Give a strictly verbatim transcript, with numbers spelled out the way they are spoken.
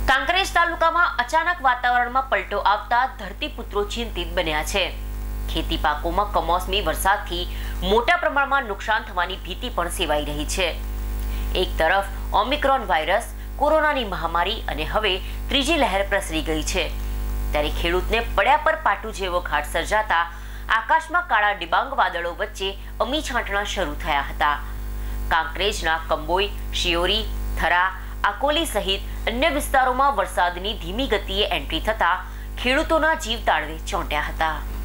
કાંકરેજ તાલુકામાં અચાનક વાતાવરણમાં પલટો આવતા ધરતીપુત્રો ચિંતિત બન્યા છે। ખેતી પાકોમાં કમોસમી વરસાદથી મોટા પ્રમાણમાં નુકસાન થવાની ભીતિ પણ સેવાઈ રહી છે। એક તરફ ઓમિક્રોન વાયરસ, કોરોનાની મહામારી અને હવે ત્રીજી લહેર પ્રસરી ગઈ છે, ત્યારે ખેડૂતને પડ્યા પર પાટું જેવો ઘાટ સર્જાતા આકાશમાં કાળા ડિબાંગ વાદળો વચ્ચે અમી છાંટણા શરૂ થયા હતા। કાંકરેજના કંબોઈ, શિયોરી, થરા, આકોલી સહિત અન્ય વિસ્તારોમાં વરસાદની ધીમી ગતિએ એન્ટ્રી થતા ખેડૂતોના જીવ તાળવે ચોંટ્યા હતા।